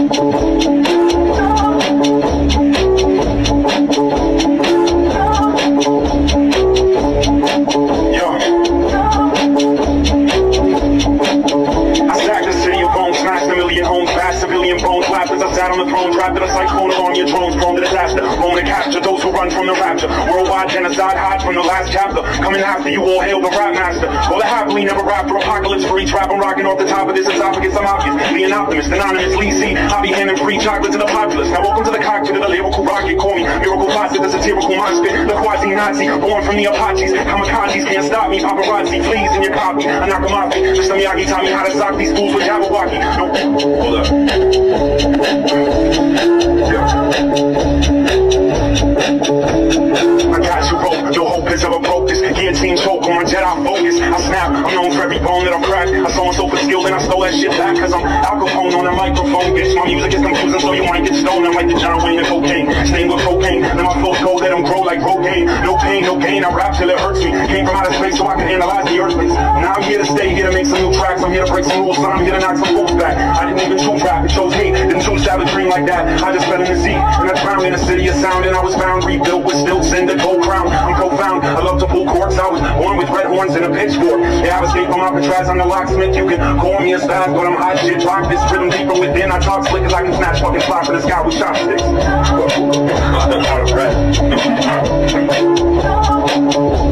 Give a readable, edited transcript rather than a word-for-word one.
On the throne, trapped in a cyclone, along your drones, prone to disaster. Moment to capture those who run from the rapture. Worldwide genocide hides from the last chapter. Coming after you, all hail the rap master. Well, happily never rap for apocalypse free. Trap I'm rocking off the top of this esophagus. I'm obvious. Be an optimist, anonymous, Lee. I'll be handing free chocolate to the populace. Now welcome to the cockpit of the lyrical rocket. Call me miracle closet, the satirical mind spit. The quasi-Nazi, born from the Apaches. Kamikazes can't stop me. Paparazzi, please in your copy. I knock 'em off me. Mr. Miyagi taught me how to sock these fools with Jabberwocky. No, hold up. I got you broke, no hope is ever broke. This guillotine choke on my Jedi focus. I snap, I'm known for every bone that I've cracked. I saw so for skill, then I stole that shit back. Cause I'm Al Capone on a microphone, bitch. My music is confusing, so you might get stolen like the John Wayne of cocaine. Stained with cocaine, then my flows go, let them grow like rogaine. No pain, no gain, I rap till it hurts me. Came from outer space so I can analyze the earthquakes. Now I'm here to stay, here to make some new tracks. I'm here to break some rules, son. I'm here to knock some fools back. I didn't even choose rap, it chose me. Didn't choose to have a dream like that. I just fell in the sea, and I drowned in a city of sound. And I was found, rebuilt with stilts and the gold crown. I'm profound, I love to pull corks. I was born with red horns and a pitchfork. Yeah, I escaped from Alcatraz, I'm the locksmith. You can call me a spaz, but I'm hot shit. Rock this rhythm deep from within. I talk slick as I can snatch fucking fly from the sky with chopsticks. Out of breath.